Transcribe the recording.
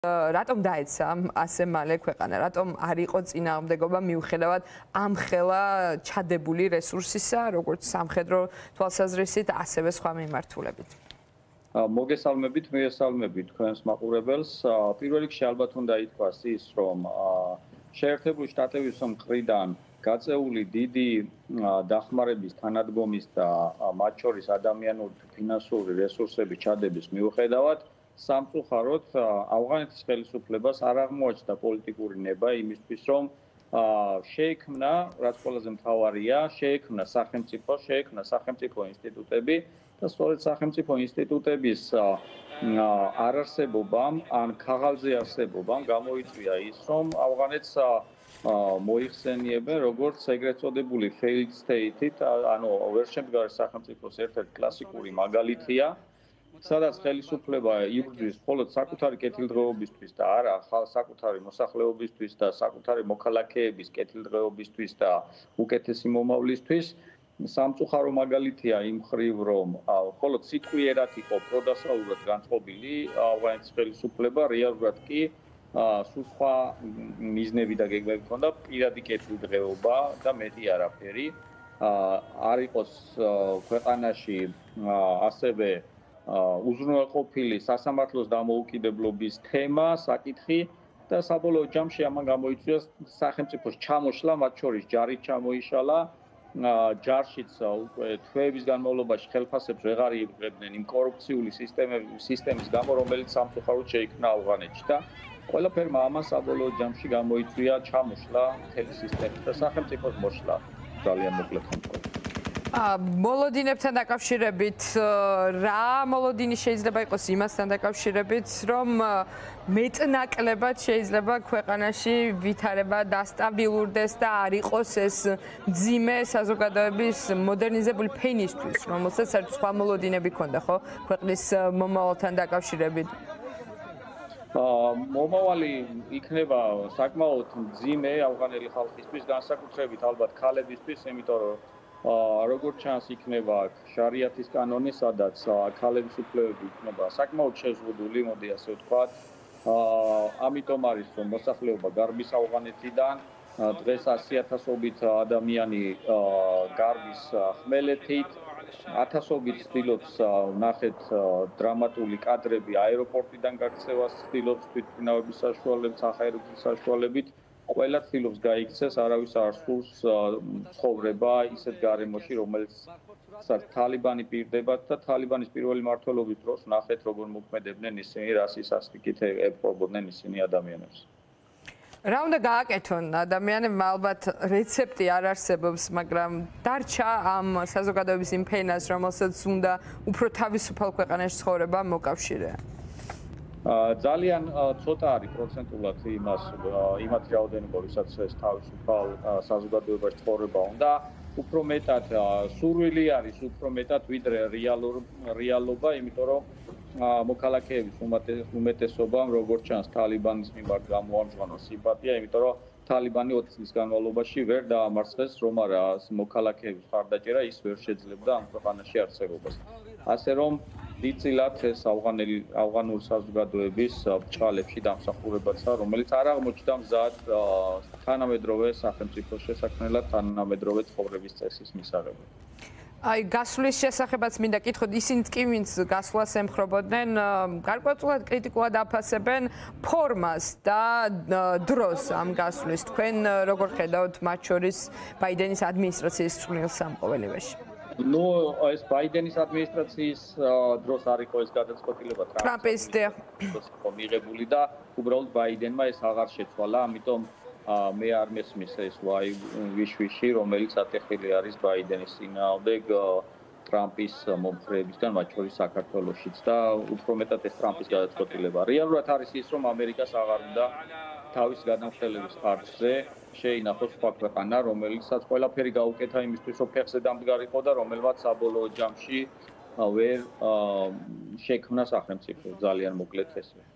რატომ დაეცა ასე მალე ქვეყანა? რატომ არ იყო წინააღმდეგობა მიუხედავად ამ ხელა ჩადებული რესურსისა, როგორც სამხედრო თვალსაზრისით, ასევე სხვა მიმართულებით? მოგესალმებით, მიესალმებით თქვენს მაყურებელს. პირველ რიგში ალბათ უნდა ითქვას ის, რომ შეერთებული შტატების მხრიდან გაწეული დიდი დახმარების თანადგომის და მათ შორის ადამიანური ფინანსური რესურსების ჩადების მიუხედავად სამწუხაროდ ავღანეთის ხელისუფლებას არ აღმოაჩნდა პოლიტიკური ნება იმისთვის, რომ შეექმნა, რაც ყველაზე მთავარია, შეექმნა სახელმწიფო ინსტიტუტები და სწორედ სახელმწიფო ინსტიტუტების არარსებობამ ან ქაღალდზე არსებობამ გამოიწვია ის, რომ ავღანეთს მოიხსენიებენ როგორც ეგრეთ წოდებული failed state-ით, ანუ ვერ შემდგარი სახელმწიფოს ერთ-ერთი კლასიკური მაგალითია, სადაც ხელისუფლება იბრძვის მხოლოდ საკუთარი კეთილდღეობისთვის და არა საკუთარი მოსახლეობისთვის და საკუთარი მოქალაქეების კეთილდღეობისთვის და უკეთესი მომავლისთვის. სამწუხარო მაგალითია იმ მხრივ, რომ მხოლოდ სიტყვიერად იყო პროდასავლურად განწყობილი ავღანეთის ხელისუფლება, რეალურად კი სულ სხვა მიზნები და გეგმები ჰქონდა, პირადი კეთილდღეობა და მეტი არაფერი. არ იყოს ქვეყანაში ასევე უზრუნველყოფილი სასამართლოს დამოუკიდებლობის თემა, საკითხი და საბოლოო ჯამში ამან გამოიწვია სახელმწიფოს ჩამოშლა, მათ შორის ჯარით ჩამოიშალა. ჯარშიც უკვე თვეების განმავლობაში ხელფასებს ვეღარ იღებდნენ იმ კორუფციული სისტემის გამო, რომელიც სამწუხაროდ შეიქმნა ავღანეთში და ყველაფერმა ამან საბოლოო ჯამში გამოიწვია ჩამოშლა მთელი სისტემის და სახელმწიფოს მოშლა ძალიან მოკლედ ხომხოლოდ. მოლოდინებთან დაკავშირებით რა მოლოდინი შეიძლება იყოს იმასთან დაკავშირებით, რომ მეტნაკლებად შეიძლება ქვეყანაში ვითარება დასტაბილურდეს და არ იყოს ეს მძიმე საზოგადოების მოდერნიზებული ფენისთვის, რომელსაც სხვა მოლოდინები ჰქონდა, ხო, ქვეყნის მომავალთან დაკავშირებით? მომავალი იქნება საკმაოდ მძიმე ავღანელი ხალხისთვის, განსაკუთრებით ალბათ ქალებისთვის, იმიტომ რომ როგორც ჩანს იქნება შარიათის კანონი, სადაც ქალების უფლებები იქნება საკმაოდ შეზღუდული, მოდი ასე ვთქვათ. ამიტომ არის რომ მოსახლეობა გარბის ავღანეთიდან, დღეს 100,000-ობით ადამიანი გარბის ხმელეთით, ათასობით ცდილობს ნახეთ დრამატული კადრები აეროპორტიდან გაქცევას ცდილობს თვითმფრინავების საშუალებით, სახაეროების საშუალებით. ყველა ცდილობს გაიქცეს, არავის არ სურს ცხოვრება ისეთ გარემოში, რომელსაც თალიბანი პირდებათ და თალიბანის პირველი მმართველობის დროს ნახეთ, როგორ მოქმედებდნენ ისინი, რა სისასტიკით ეპყრობოდნენ ისინი ადამიანებს. რა უნდა გააკეთონ ადამიანებმა? ალბათ რეცეპტი არ არსებობს, მაგრამ დარჩა ამ საზოგადოების იმ ფენას, რომელსაც უნდა უფრო თავისუფალ ქვეყანაში ცხოვრება მოკავშირეა. ძალიან ცოტა არის პროცენტულად იმათ რაოდენობა, ვისაც ეს თავისუფალ საზოგადოებაში ცხოვრება უნდა. უფრო მეტად სურვილი არის, უფრო მეტად ვიდრე რეალობა, იმიტომ რომ მოქალაქეების უმეტესობამ, როგორც ჩანს, თალიბანის მიმართ გამოამჟღავნა სიმპათია, იმიტომ რომ თალიბანი 20 წლის განმავლობაში ვერ დაამარცხეს, რომ არა მოქალაქეების ხარდაჭერა ის ვერ შეძლებდა ამ ქვეყანაში არსებობას. ასე რომ დიდწილად ეს ავღანური საზოგადოების ბრჭყალებში დამსახურებაცა, რომელიც არ აღმოჩნდა მზად თანამედროვე სახელმწიფოს შესაქმნელად, თანამედროვე ცხოვრების წესის მისაღებად. აი, გასვლის შესახებაც მინდა კითხოთ, ისინიც კი ვინც გასვლას ემხრობოდნენ, გარკვეულწილად კრიტიკულად აფასებენ ფორმას და დროს ამ გასვლის. თქვენ როგორ ხედავთ მათ შორის ბაიდენის ადმინისტრაციის წვრილს ამ ყოველივეში? ნუ ეს ბაიდენის ადმინისტრაციის დროს არ იყო ეს გადაწყვეტილება ტრამპის მიღებული და უბრალოდ ბაიდენმა ეს აღარ შეცვალა, ამიტომ მე არ მესმის ეს ვიშვიში, რომელიც ატეხილი არის ბაიდენის წინააღმდეგ ტრამპის მომხრეებისგან, მათ შორის საქართველოშიც და უფრო მეტად ეს ტრამპის გადაწყვეტილება. რეალურად არის ის, რომ ამერიკას აღარ უნდა თავის გადამხდელების ხარჯზე შეინახოს სხვა ქვეყანა, რომელიცაც ყველაფერი გაუკეთა იმისთვის, რომ ფეხზე დამდგარიყო და რომელმაც საბოლოო ჯამში ვერ შექმნა სახელმწიფო, ძალიან მოკლედ ესე.